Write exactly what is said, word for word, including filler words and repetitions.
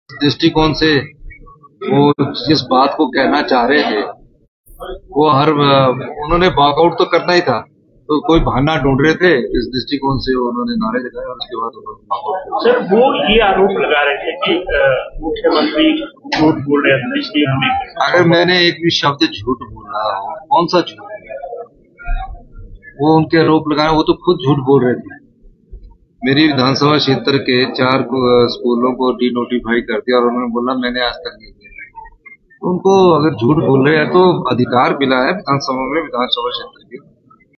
दृष्टिकोण से वो जिस बात को कहना चाह रहे थे वो हर उन्होंने वॉकआउट तो करना ही था, तो कोई बहाना ढूंढ रहे थे, इस दृष्टिकोण से उन्होंने नारे लगाए और उसके बाद उन्होंने। सर वो ये आरोप लगा रहे थे कि मुख्यमंत्री झूठ बोल रहे थे, इसलिए हमें। अगर मैंने एक भी शब्द झूठ बोला हो, कौन सा झूठ? वो उनके आरोप लगाए, वो तो खुद झूठ बोल रहे थे। मेरी विधानसभा क्षेत्र के चार स्कूलों को डी नोटिफाई कर दिया और उन्होंने बोला मैंने आज तक नहीं किया। उनको अगर झूठ बोल रहे हैं तो अधिकार मिला है विधानसभा में, विधानसभा क्षेत्र के